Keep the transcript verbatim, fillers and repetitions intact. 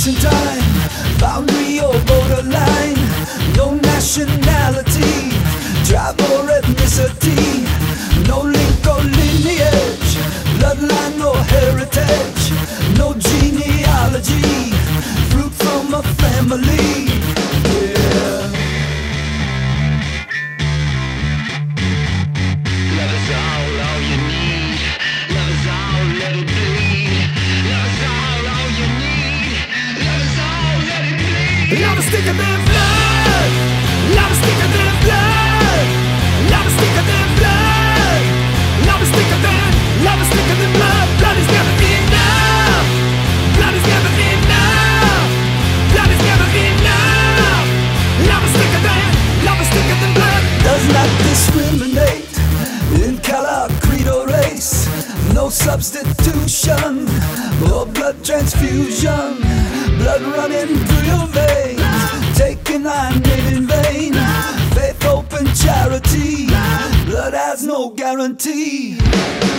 place and time, boundary or borderline, no nationality, tribe or ethnicity, no link or lineage, bloodline or heritage, no genealogy, fruit from a family. Yeah. Love is all, all you need. Love is all, let it bleed. Love is all, all you need. Love is all, let it bleed. Love is thicker than blood. Love is thicker than blood. Love is thicker than blood. Love is thicker than, love is thicker than blood. Blood is never enough. Blood is never enough. Blood is never enough. Love is thicker than, love is thicker than blood. Does not discriminate in color, creed or race. No substitution or blood transfusion. Blood running through your veins, taking thy name in vain. Faith, hope and charity, blood has no guarantee.